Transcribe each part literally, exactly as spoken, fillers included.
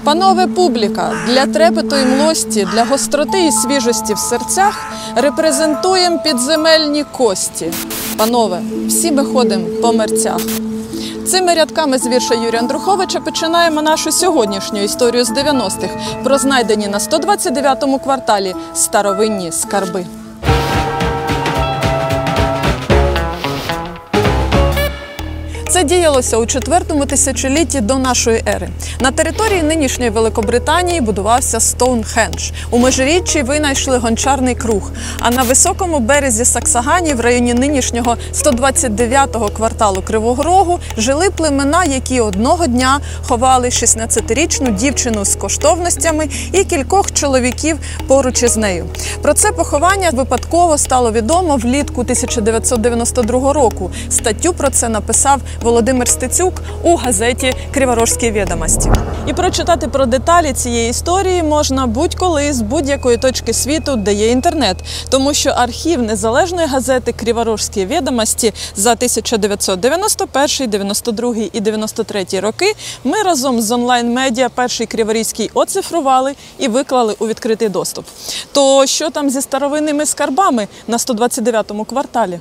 Панове публіка, для трепету і млості, для гостроти і свіжості в серцях репрезентуємо підземельні кості. Панове, всі ми ходимо по мерцях. Цими рядками з вірша Юрія Андруховича починаємо нашу сьогоднішню історію з дев'яностих про знайдені на сто двадцять дев'ятому кварталі старовинні скарби. Це діялося у четвертому тисячолітті до нашої ери. На території нинішньої Великобританії будувався Стоунхендж. У Межиріччі винайшли гончарний круг. А на високому березі Саксагані, в районі нинішнього сто двадцять дев'ятого кварталу Кривого Рогу, жили племена, які одного дня ховали шістнадцятирічну дівчину з коштовностями і кількох чоловіків поруч із нею. Про це поховання випадково стало відомо влітку тисяча дев'ятсот дев'яносто другого року. Статтю про це написав Володимир Стецюк у газеті «Криворожські відомості». І прочитати про деталі цієї історії можна будь-коли з будь-якої точки світу, де є інтернет. Тому що архів незалежної газети «Криворожські відомості» за тисяча дев'ятсот дев'яносто перший, дев'яносто другий і дев'яносто третій роки ми разом з онлайн-медіа «Перший Криворізький» оцифрували і виклали у відкритий доступ. То що там зі старовинними скарбами на сто двадцять дев'ятому кварталі?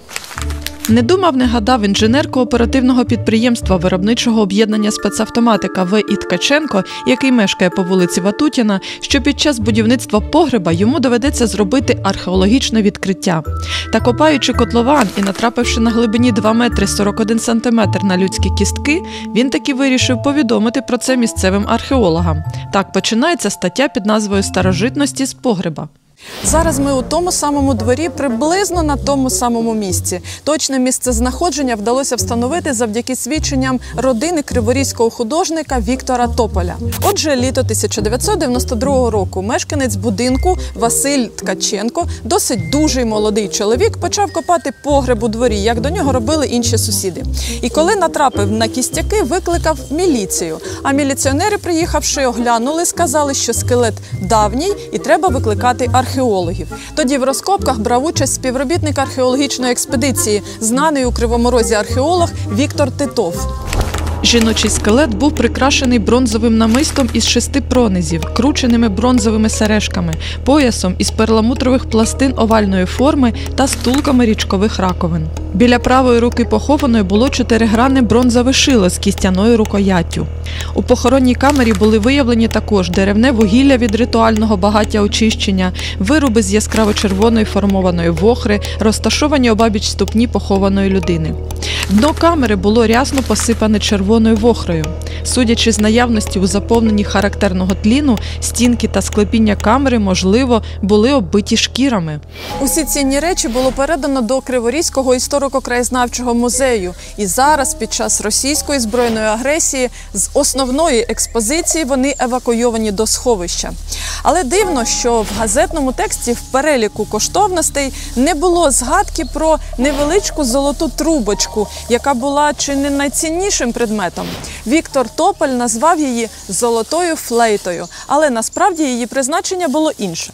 Не думав, не гадав інженер кооперативного підприємства виробничого об'єднання «Спецавтоматика» В І Ткаченко, який мешкає по вулиці Ватутіна, що під час будівництва погреба йому доведеться зробити археологічне відкриття. Та копаючи котлован і натрапивши на глибині два метри сорок один сантиметр на людські кістки, він таки вирішив повідомити про це місцевим археологам. Так починається стаття під назвою «Старожитності з погреба». Зараз ми у тому самому дворі, приблизно на тому самому місці. Точне місце знаходження вдалося встановити завдяки свідченням родини криворізького художника Віктора Тополя. Отже, літо тисяча дев'ятсот дев'яносто другого року мешканець будинку Василь Ткаченко, досить дужий молодий чоловік, почав копати погреб у дворі, як до нього робили інші сусіди. І коли натрапив на кістяки, викликав міліцію. А міліціонери, приїхавши, оглянули, сказали, що скелет давній і треба викликати археологів. археологів. Тоді в розкопках брав участь співробітник археологічної експедиції, знаний у Кривому Розі археолог Віктор Титов. Жіночий скелет був прикрашений бронзовим намистом із шести пронизів, крученими бронзовими сережками, поясом із перламутрових пластин овальної форми та стулками річкових раковин. Біля правої руки похованої було чотиригранне бронзове шило з кістяною рукояттю. У похоронній камері були виявлені також деревне вугілля від ритуального багаття очищення, вироби з яскраво-червоної формованої вохри, розташовані обабіч ступні похованої людини. Дно камери було рясно посипане червоною вохрою. Судячи з наявності у заповненні характерного тліну, стінки та склепіння камери, можливо, були оббиті шкірами. Усі цінні речі було передано до Криворізького історико-краєзнавчого музею. І зараз, під час російської збройної агресії, з основної експозиції вони евакуйовані до сховища. Але дивно, що в газетному тексті в переліку коштовностей не було згадки про невеличку золоту трубочку, яка була чи не найціннішим предметом. Віктор Тополь назвав її «золотою флейтою», але насправді її призначення було інше.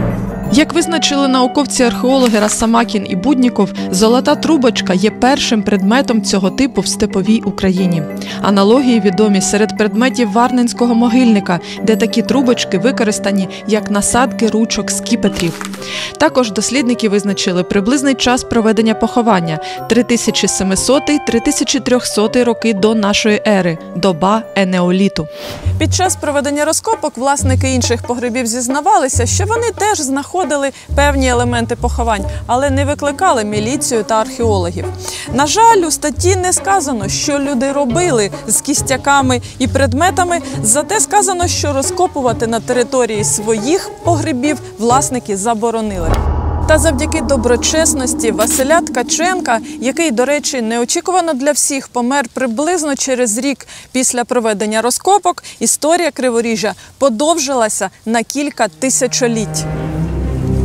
Як визначили науковці-археологи Росомахін і Будніков, золота трубочка є першим предметом цього типу в степовій Україні. Аналогії відомі серед предметів Варненського могильника, де такі трубочки використані як насадки ручок скіпетрів. Також дослідники визначили приблизний час проведення поховання – три тисячі семисотий - три тисячі трьохсотий роки до нашої ери – доба енеоліту. Під час проведення розкопок власники інших погребів зізнавалися, що вони теж знаходили певні елементи поховань, але не викликали міліцію та археологів. На жаль, у статті не сказано, що люди робили з кістяками і предметами, зате сказано, що розкопувати на території своїх погребів власники заборонили. Та завдяки доброчесності Василя Ткаченка, який, до речі, неочікувано для всіх помер приблизно через рік після проведення розкопок, історія Криворіжжя подовжилася на кілька тисячоліть.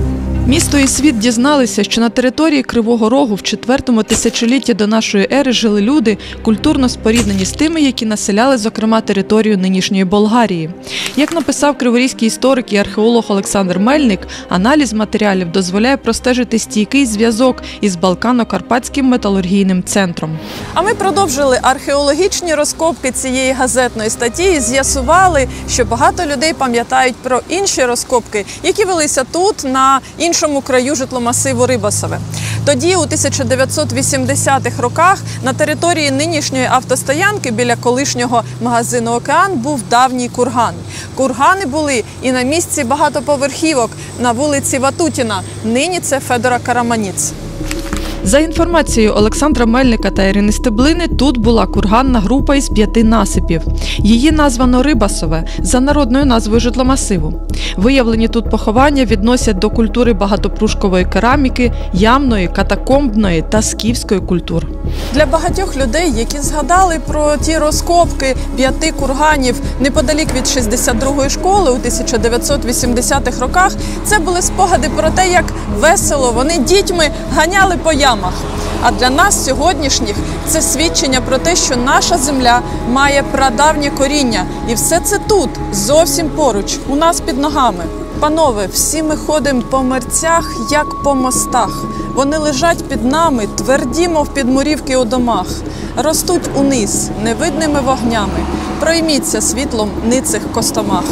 Місто і світ дізналися, що на території Кривого Рогу в четвертому тисячолітті до нашої ери жили люди, культурно споріднені з тими, які населяли, зокрема, територію нинішньої Болгарії. Як написав криворізький історик і археолог Олександр Мельник, аналіз матеріалів дозволяє простежити стійкий зв'язок із Балкано-Карпатським металургійним центром. А ми продовжили археологічні розкопки цієї газетної статті і з'ясували, що багато людей пам'ятають про інші розкопки, які велися тут, на іншому краю житломасиву Рибасове. Тоді, у тисяча дев'ятсот вісімдесятих роках, на території нинішньої автостоянки біля колишнього магазину «Океан» був давній курган. Кургани були і на місці багатоповерхівок на вулиці Ватутіна, нині це Федора Караманіц. За інформацією Олександра Мельника та Ірини Стеблини, тут була курганна група із п'яти насипів. Її названо Рибасове, за народною назвою житломасиву. Виявлені тут поховання відносять до культури багатопрушкової кераміки, ямної, катакомбної та скіфської культур. Для багатьох людей, які згадали про ті розкопки п'яти курганів неподалік від шістдесят другої школи у тисяча дев'ятсот вісімдесятих роках, це були спогади про те, як весело вони дітьми ганяли по ямах. А для нас сьогоднішніх це свідчення про те, що наша земля має прадавнє коріння. І все це тут, зовсім поруч, у нас під ногами. Панове, всі ми ходимо по мерцях, як по мостах. Вони лежать під нами, тверді, мов підмурівки у домах. Ростуть униз, невидними вогнями. Пройміться світлом ницих костомах.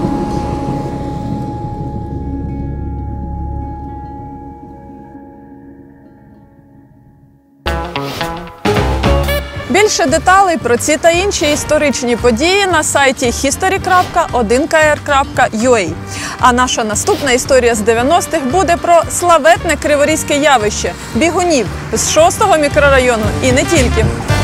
Більше деталей про ці та інші історичні події на сайті хісторі крапка один ка ер крапка ю а. А наша наступна історія з дев'яностих буде про славетне криворізьке явище – бігунів з шостого мікрорайону і не тільки.